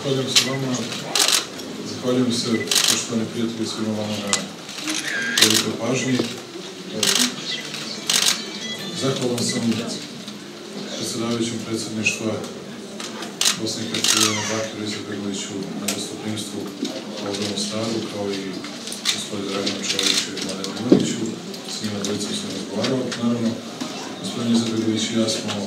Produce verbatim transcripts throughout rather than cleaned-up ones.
Zahvaljujem se vama, zahvaljujem se poštovani prijatelji svima vama na velikoj pažnji. Zahvalan sam predsjedavajućem predsjedništva Bosne i Hercegovine Bakiru Izetbegoviću na gostoprimstvu ovdje u Mostaru, kao i gospodinu Draganu Čoviću i Mladenu Ivaniću. S njima dvojicom sam razgovarao. Naravno, gospodin Izetbegović i ja smo,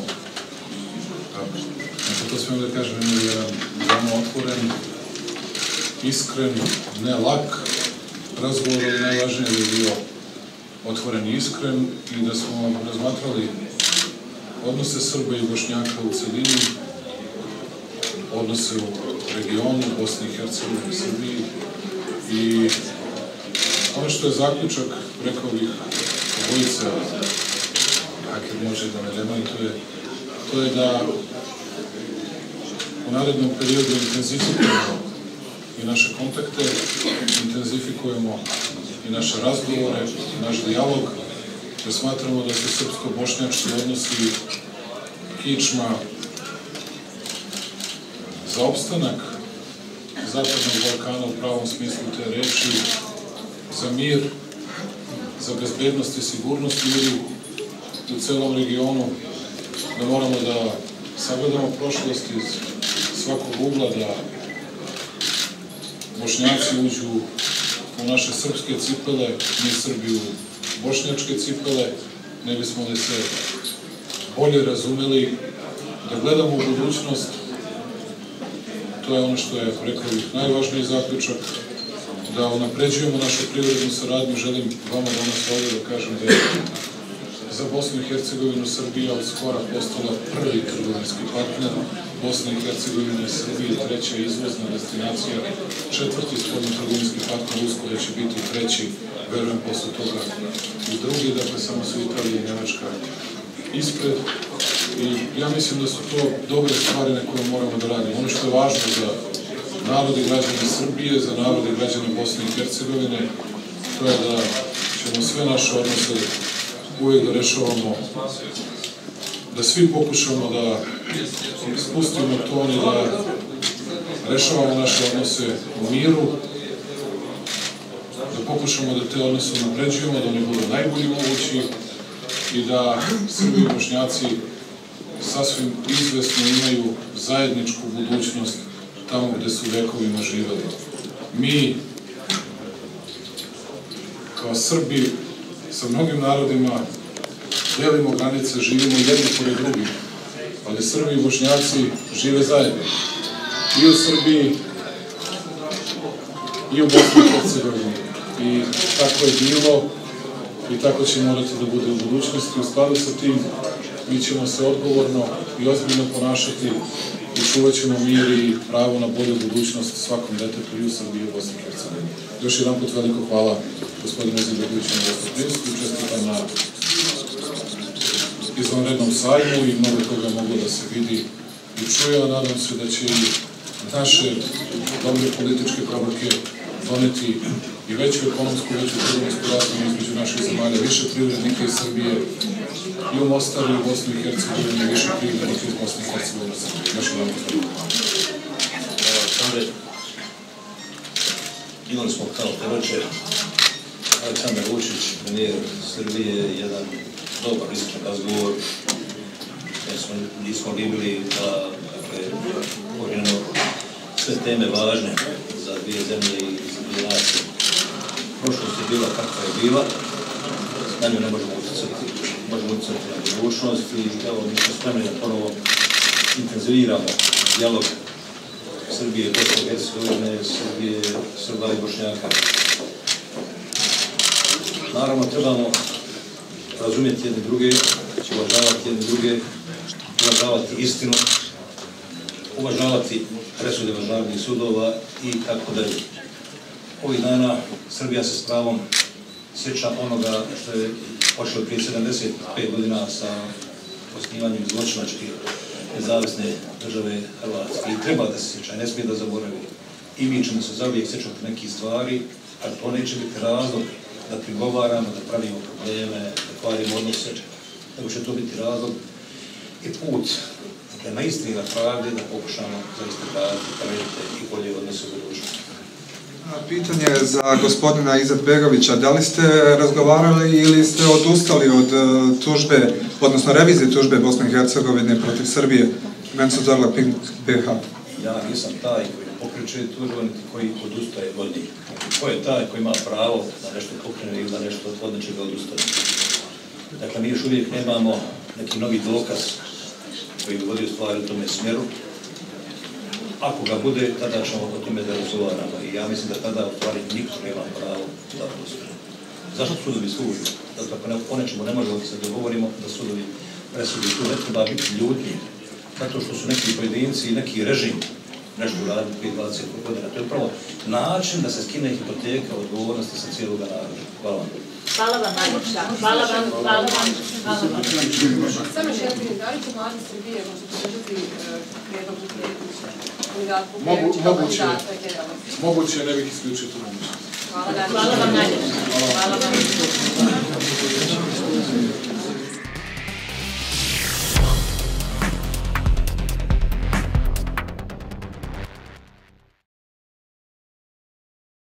znači to smijem da kažem, imali jedan veoma otvoren, iskren, ne lak razgovor, ali najvažnije da je bio otvoren i iskren i da smo razmatrali odnose Srba i Bošnjaka u celini, odnose u regionu, Bosni i Hercegovini i Srbiji. I ono što je zaključak, rekao bih, obojice, Hakir može da me demantuje, to je da u narednom periodu intenzifikujemo i naše kontakte, intenzifikujemo i naše razgovore, i naš dijalog, jer smatramo da su srpsko-bošnjački odnosi kičma za opstanak Zapadnog Balkana u pravom smislu te reči, za mir, za bezbednost i sigurnost ljudi u celom regionu, da moramo da sagledamo prošlost iz svakog ugla, da Bošnjaci uđu u naše srpske cipele, mi Srbi u bošnjačke cipele, ne bismo li se bolje razumeli, da gledamo u budućnost. To je ono što je, rekao bih, najvažniji zaključak, da unapređujemo našu privrednu saradnju. Želim vama danas ovdje da kažem da je za Bosnu i Hercegovinu Srbija od skora postala prvi trgovinski partner. Bosna i Hercegovina i Srbija treća izvozna destinacija, četvrti spoljni trgovinski partner, uskoro će biti treći, verujem posle toga i drugi, dakle samo su Italija i Nemačka ispred. I ja mislim da su to dobre stvari na koje moramo da radimo. Ono što je važno za narod i građane Srbije, za narod i građane Bosne i Hercegovine, to je da ćemo sve naše odnose uvijek da rešavamo, da svi pokušamo da spustimo ton i da rešavamo naše odnose u miru, da pokušamo da te odnose napređujemo, da oni budu najbolji mogući i da Srbi i Bošnjaci sasvim izvesno imaju zajedničku budućnost tamo gde su vekovima živeli. Mi, kao Srbi, sa mnogim narodima delimo granice, živimo jedni pored drugih, ali Srbi i Bošnjaci žive zajedno. I u Srbiji, i u Bosni i Hercegovini. I tako je bilo i tako će morati da bude u budućnosti. U skladu sa tim, mi ćemo se odgovorno i ozbiljno ponašati i čuvat ćemo mir i pravo na bolju budućnost svakom detetu i u Srbiji i u Bosni i Hercegovini. Još jedan put veliko hvala gospodinu Izetbegoviću na gostoprimstvu, čestitam na izvanrednom sajmu i mnogo toga moglo da se vidi i čuje, a nadam se da će i naše dobre političke poruke doneti i veću ekonomsku, veću trgovinsku razmenu između naših zemalja, više privrednika iz Srbije i u Mostaru i Bosnu i Hercegovini, više privrednika iz Bosne i Hercegovine u Srbiji. Još jedan gospodin. Aleksandre, imali smo kao proroče Aleksandar Vučić, premijer Srbije, jedan dobar iskren razgovor, gdje smo bili da govorimo sve teme važne za dvije zemlje i za dvije nacije. Prošlost je bila kakva je bila, na nju ne možemo utjecati, možemo utjecati na budućnost i evo mi smo spremni da ponovo intenziviramo dijalog Srbije i Bosne i Hercegovine, Srbije, Srba i Bošnjaka. Naravno, trebamo razumjeti jedne druge, uvažavati jedne druge, uvažavati istinu, uvažavati presude međunarodnih sudova i tako dalje. Ovih dana Srbija se s pravom sjeća onoga što je počelo prije sedamdeset pet godina sa osnivanjem zločinačke nezavisne države Hrvatske. I treba da se sjeća, ne smije da zaboravi. I mi ćemo se zauvijek sjećati nekih stvari, ali to neće biti razlog da prigovaramo, da pravimo probleme, da kvarimo odnose, nego će to biti razlog i put da na istini na pravdi da pokušamo zaista graditi temeljite i bolje odnose u budućnosti. Pitanje je za gospodina Izetbegovića. Da li ste razgovarali ili ste odustali od tužbe, odnosno revizije tužbe Bosne i Hercegovine protiv Srbije, Mensuzorla Pink B H? Ja nisam taj koji pokreće tužbu, niti koji odustaje od njih. Ko je taj koji ima pravo da nešto pokrene ili da nešto od nečega odustaje? Dakle, mi još uvijek nemamo neki novi dokaz koji bi vodio stvari u tome smjeru. Ako ga bude, tada ćemo o tome da razgovaramo i ja mislim da tada u stvari niko nema pravo da postoje. Zašto sudovi sudu? Zato ako o nečemu ne možemo da se dogovorimo da sudovi presudi, tu ne treba biti ljudni, zato što su neki pojedinci i neki režim nešto uradili prije dvadeset godina. To je upravo način da se skine hipoteka odgovornosti sa cijelog naroda. Hvala vam. Hvala vam, najljepša. Hvala vam, hvala vam, hvala vam. Samo još jedan primjer, da li će mladi Srbije možda podržati prijedlog Moguće, moguće, ne bih isključio tu mogućnost. Hvala vam najljepša. Hvala vam.